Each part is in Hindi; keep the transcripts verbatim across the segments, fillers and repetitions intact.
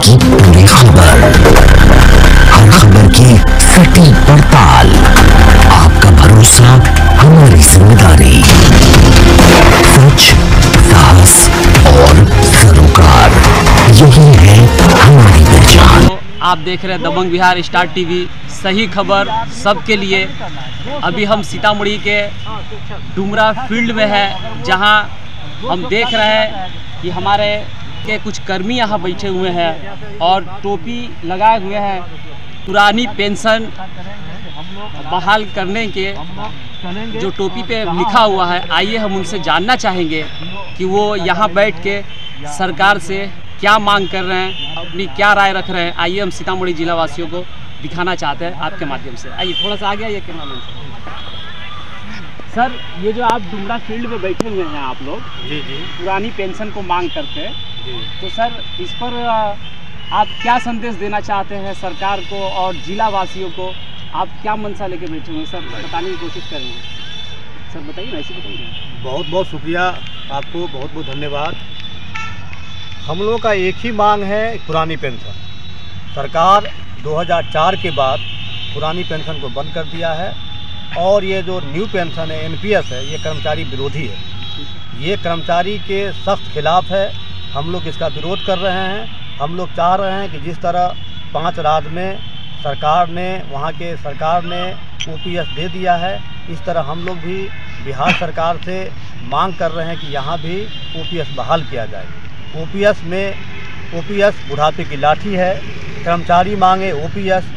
की पूरी खबर, हर खबर की सटीक पड़ताल, आपका भरोसा हमारी जिम्मेदारी। सच, साहस और सरोकार, यही है हमारी पहचान। आप देख रहे हैं दबंग बिहार स्टार टीवी, सही खबर सबके लिए। अभी हम सीतामढ़ी के डुमरा फील्ड में हैं, जहां हम देख रहे हैं कि हमारे के कुछ कर्मी यहाँ बैठे हुए हैं और टोपी लगाए हुए हैं। पुरानी पेंशन बहाल करने के जो टोपी पे लिखा हुआ है, आइए हम उनसे जानना चाहेंगे कि वो यहाँ बैठ के सरकार से क्या मांग कर रहे हैं, अपनी क्या राय रख रहे हैं। आइए हम सीतामढ़ी जिला वासियों को दिखाना चाहते हैं आपके माध्यम से। आइए थोड़ा सा आगे आइए कैमरामैन से। सर, ये जो आप डुमरा फील्ड में बैठे हुए हैं आप लोग, जी जी, पुरानी पेंशन को मांग करते हैं, तो सर इस पर आप क्या संदेश देना चाहते हैं सरकार को और जिला वासियों को? आप क्या मनसा लेके बैठे हुए हैं सर, बताने की कोशिश करेंगे। सर बताइए ना, ऐसे बताइए। बहुत बहुत शुक्रिया आपको, बहुत बहुत धन्यवाद। हम लोगों का एक ही मांग है, पुरानी पेंशन। सरकार दो हज़ार चार के बाद पुरानी पेंशन को बंद कर दिया है और ये जो न्यू पेंशन है, एन पी एस है, ये कर्मचारी विरोधी है। ये कर्मचारी के सख्त खिलाफ है। हम लोग इसका विरोध कर रहे हैं। हम लोग चाह रहे हैं कि जिस तरह पांच राज्य में सरकार ने वहाँ के सरकार ने ओ पी एस दे दिया है, इस तरह हम लोग भी बिहार सरकार से मांग कर रहे हैं कि यहाँ भी ओ पी एस बहाल किया जाए। ओ पी एस में ओ पी एस बुढ़ापे की लाठी है। कर्मचारी मांगे O P S,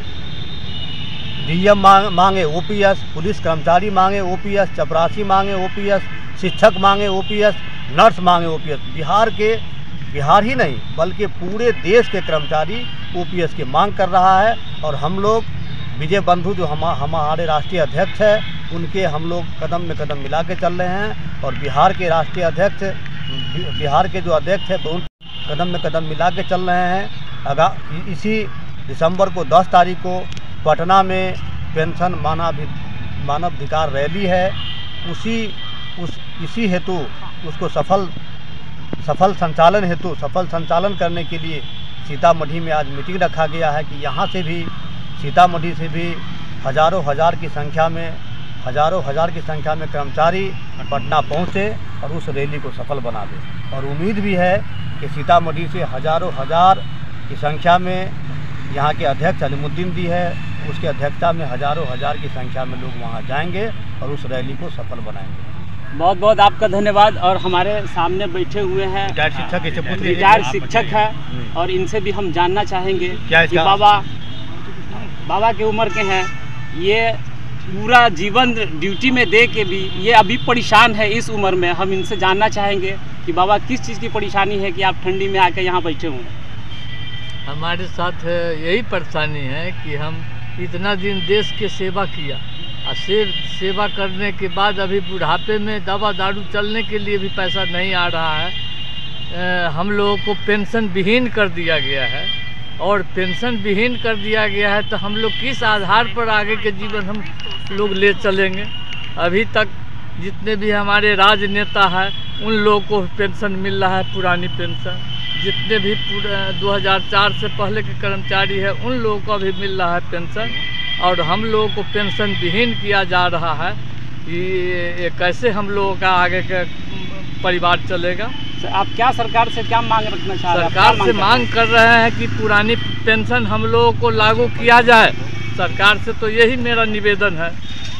D M मांग मांगे ओ पी एस, पुलिस कर्मचारी मांगे ओ पी एस, चपरासी मांगे ओ पी एस, शिक्षक मांगे ओ पी एस, नर्स मांगे ओ पी एस। बिहार के बिहार ही नहीं बल्कि पूरे देश के कर्मचारी ओ पी एस की मांग कर रहा है। और हम लोग विजय बंधु जो हम हमारे राष्ट्रीय अध्यक्ष है, उनके हम लोग कदम में कदम मिला के चल रहे हैं। और बिहार के राष्ट्रीय अध्यक्ष बिहार के जो अध्यक्ष है, उन कदम में कदम मिला के चल रहे हैं। अगर इसी दिसंबर को दस तारीख को पटना में पेंशन मानव मानवाधिकार रैली है, उसी उस इसी हेतु उसको सफल सफल संचालन हेतु सफल संचालन करने के लिए सीतामढ़ी में आज मीटिंग रखा गया है कि यहाँ से भी सीतामढ़ी से भी हज़ारों हज़ार की संख्या में हज़ारों हज़ार की संख्या में कर्मचारी पटना पहुँचे और उस रैली को सफल बना दे। और उम्मीद भी है कि सीतामढ़ी से हज़ारों हज़ार की संख्या में यहाँ के अध्यक्ष अलीमुद्दीन दी है, उसके अध्यक्षता में हज़ारों हज़ार की संख्या में लोग वहाँ जाएंगे और उस रैली को सफल बनाएंगे। बहुत बहुत आपका धन्यवाद। और हमारे सामने बैठे हुए हैं शिक्षक रिटायर्ड शिक्षक है और इनसे भी हम जानना चाहेंगे कि बाबा बाबा की उम्र के हैं, ये पूरा जीवन ड्यूटी में दे के भी ये अभी परेशान है इस उम्र में। हम इनसे जानना चाहेंगे कि बाबा किस चीज़ की परेशानी है कि आप ठंडी में आके यहाँ बैठे हुए हैं। हमारे साथ यही परेशानी है कि हम इतना दिन देश की सेवा किया और से, सेवा करने के बाद अभी बुढ़ापे में दवा दारू चलने के लिए भी पैसा नहीं आ रहा है। ए, हम लोगों को पेंशन विहीन कर दिया गया है और पेंशन विहीन कर दिया गया है तो हम लोग किस आधार पर आगे के जीवन हम लोग ले चलेंगे। अभी तक जितने भी हमारे राजनेता हैं उन लोगों को पेंशन मिल रहा है, पुरानी पेंशन। जितने भी दो हज़ार चार से पहले के कर्मचारी हैं उन लोगों को भी मिल रहा है पेंशन और हम लोगों को पेंशन विहीन किया जा रहा है। ये कैसे हम लोगों का आगे का परिवार चलेगा? आप क्या सरकार से क्या मांग रखना चाह रहे हैं? सरकार से मांग कर रहे हैं कि पुरानी पेंशन हम लोगों को लागू किया जाए। सरकार से तो यही मेरा निवेदन है।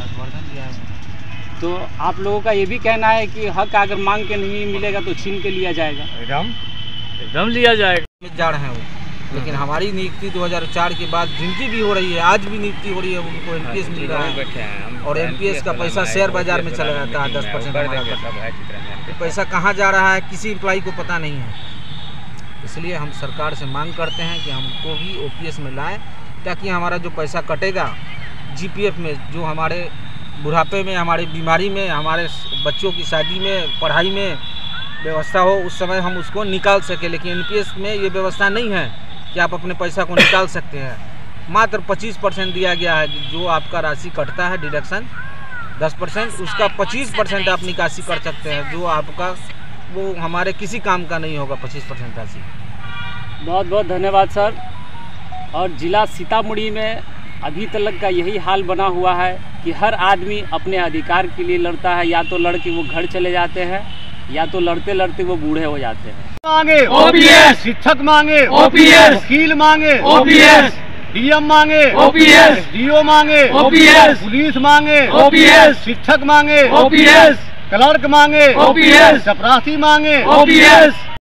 तो आप लोगों का ये भी कहना है कि हक अगर मांग के नहीं मिलेगा तो छीन के लिया जाएगा? एकदम एकदम लिया जाएगा। जा रहे हैं वो, लेकिन हमारी नियुक्ति दो हज़ार चार के बाद जिनकी भी हो रही है, आज भी नियुक्ति हो रही है, उनको एन पी एस मिल रहा है और एन पी एस का पैसा शेयर बाजार में चला जाता है। दस परसेंट हमारा पैसा कहाँ जा रहा है किसी एम्प्लॉई को पता नहीं है। इसलिए हम सरकार से मांग करते हैं कि हमको भी ओ पी एस में लाएँ ताकि हमारा जो पैसा कटेगा जी पी एफ में, जो हमारे बुढ़ापे में, हमारी बीमारी में, हमारे बच्चों की शादी में, पढ़ाई में व्यवस्था हो, उस समय हम उसको निकाल सकें। लेकिन एन पी एस में ये व्यवस्था नहीं है कि आप अपने पैसा को निकाल सकते हैं। मात्र पच्चीस परसेंट दिया गया है, जो आपका राशि कटता है डिडक्शन दस परसेंट, उसका पच्चीस परसेंट आप निकासी कर सकते हैं, जो आपका वो हमारे किसी काम का नहीं होगा। पच्चीस परसेंट राशि बहुत बहुत धन्यवाद सर। और ज़िला सीतामढ़ी में अभी तक का यही हाल बना हुआ है कि हर आदमी अपने अधिकार के लिए लड़ता है, या तो लड़के वो घर चले जाते हैं या तो लड़ते लड़ते वो बूढ़े हो जाते हैं। मांगे ओपीएस, शिक्षक मांगे ओपीएस, वकील मांगे ओपीएस, डीएम मांगे ओपीएस, डीओ मांगे ओपीएस, पुलिस मांगे ओपीएस, शिक्षक मांगे ओपीएस, क्लर्क मांगे ओपीएस, चपरासी मांगे ओपीएस,